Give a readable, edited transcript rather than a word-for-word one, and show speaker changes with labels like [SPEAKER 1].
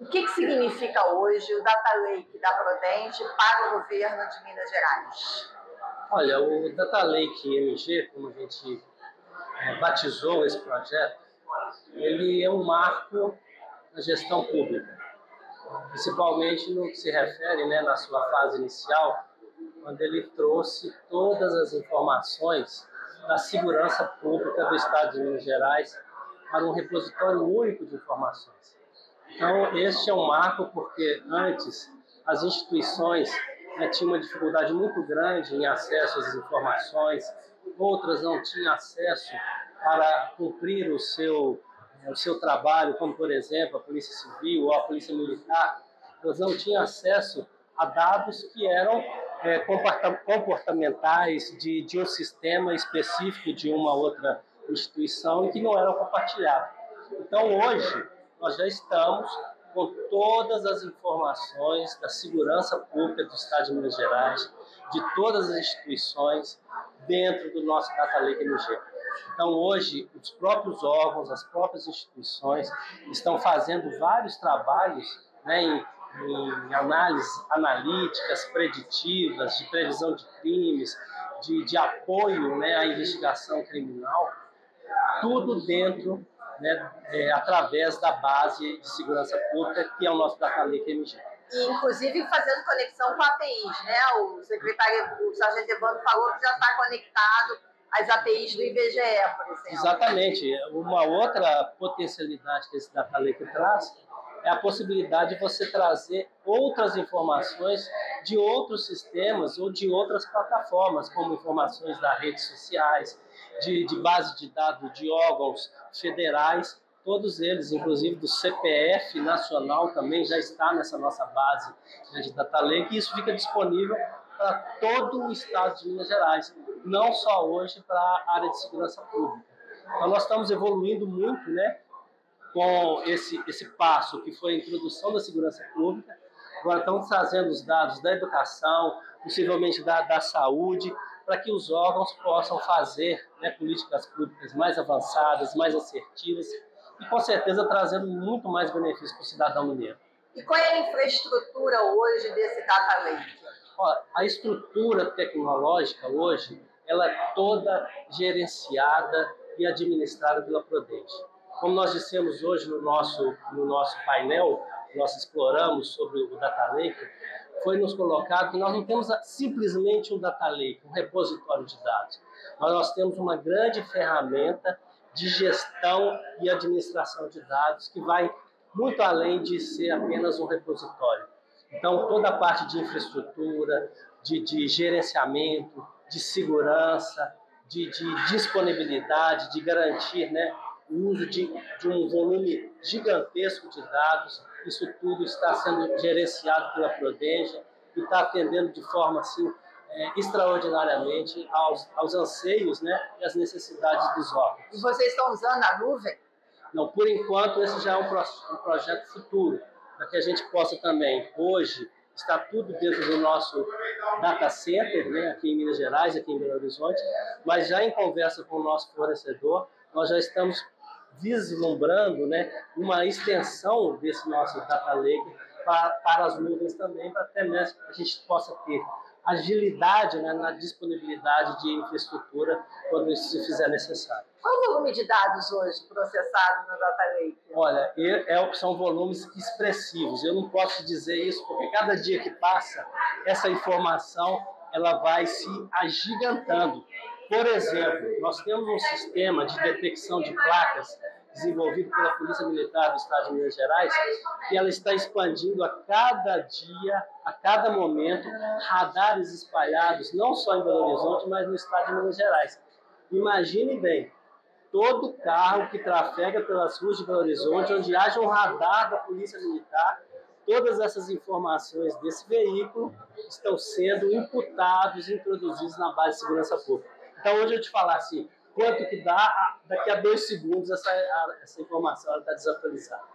[SPEAKER 1] O que significa hoje o Data Lake da Prodente para o governo de Minas Gerais?
[SPEAKER 2] Olha, o Data Lake MG, como a gente batizou esse projeto, ele é um marco na gestão pública, principalmente no que se refere, na sua fase inicial, quando ele trouxe todas as informações da segurança pública do Estado de Minas Gerais para um repositório único de informações. Então, este é um marco porque antes as instituições tinham uma dificuldade muito grande em acesso às informações, outras não tinham acesso para cumprir o seu trabalho, como, por exemplo, a Polícia Civil ou a Polícia Militar. Elas não tinham acesso a dados que eram comportamentais de um sistema específico de uma outra instituição e que não eram compartilhados. Então, hoje, nós já estamos com todas as informações da segurança pública do Estado de Minas Gerais, de todas as instituições, dentro do nosso Data Lake MG. Então, hoje, os próprios órgãos, as próprias instituições estão fazendo vários trabalhos em análises analíticas, preditivas, de previsão de crimes, de apoio à investigação criminal, tudo dentro, através da base de segurança pública, que é o nosso Data Lake MG.
[SPEAKER 1] E, inclusive, fazendo conexão com APIs, né? O sargento Evandro falou que já está conectado às APIs do IBGE, por exemplo.
[SPEAKER 2] Exatamente. Uma outra potencialidade que esse Data Lake traz é a possibilidade de você trazer outras informações de outros sistemas ou de outras plataformas, como informações das redes sociais, de base de dados de órgãos federais, todos eles, inclusive do CPF nacional, também já está nessa nossa base de Data Lake, e isso fica disponível para todo o estado de Minas Gerais, não só hoje para a área de segurança pública. Então nós estamos evoluindo muito, com esse passo que foi a introdução da segurança pública. Agora estamos trazendo os dados da educação, possivelmente da saúde, para que os órgãos possam fazer políticas públicas mais avançadas, mais assertivas e, com certeza, trazendo muito mais benefícios para o cidadão mineiro.
[SPEAKER 1] E qual é a infraestrutura hoje desse Data Lake?
[SPEAKER 2] A estrutura tecnológica hoje, ela é toda gerenciada e administrada pela Prodente. Como nós dissemos hoje no nosso painel, nós exploramos sobre o Data Lake, foi nos colocado que nós não temos simplesmente um Data Lake, um repositório de dados, mas nós temos uma grande ferramenta de gestão e administração de dados que vai muito além de ser apenas um repositório. Então, toda a parte de infraestrutura, de gerenciamento, de segurança, de disponibilidade, de garantir o uso de um volume gigantesco de dados, isso tudo está sendo gerenciado pela Prodenge e está atendendo de forma assim, extraordinariamente aos anseios e às necessidades dos órgãos.
[SPEAKER 1] E vocês estão usando a nuvem?
[SPEAKER 2] Não, por enquanto esse já é um projeto futuro, para que a gente possa também, hoje, está tudo dentro do nosso data center, aqui em Minas Gerais, aqui em Belo Horizonte, mas já em conversa com o nosso fornecedor, nós já estamos vislumbrando uma extensão desse nosso Data Lake para as nuvens também, para até mesmo a gente possa ter agilidade na disponibilidade de infraestrutura quando isso se fizer necessário.
[SPEAKER 1] Qual o volume de dados hoje processado no Data Lake?
[SPEAKER 2] Olha, são volumes expressivos. Eu não posso dizer isso porque cada dia que passa, essa informação ela vai se agigantando. Por exemplo, nós temos um sistema de detecção de placas desenvolvido pela Polícia Militar do Estado de Minas Gerais, que ela está expandindo a cada dia, a cada momento, radares espalhados, não só em Belo Horizonte, mas no Estado de Minas Gerais. Imagine bem, todo carro que trafega pelas ruas de Belo Horizonte, onde haja um radar da Polícia Militar, todas essas informações desse veículo estão sendo imputados e introduzidos na base de segurança pública. Então, hoje eu te falar assim, quanto que dá, daqui a 2 segundos essa informação está desatualizada.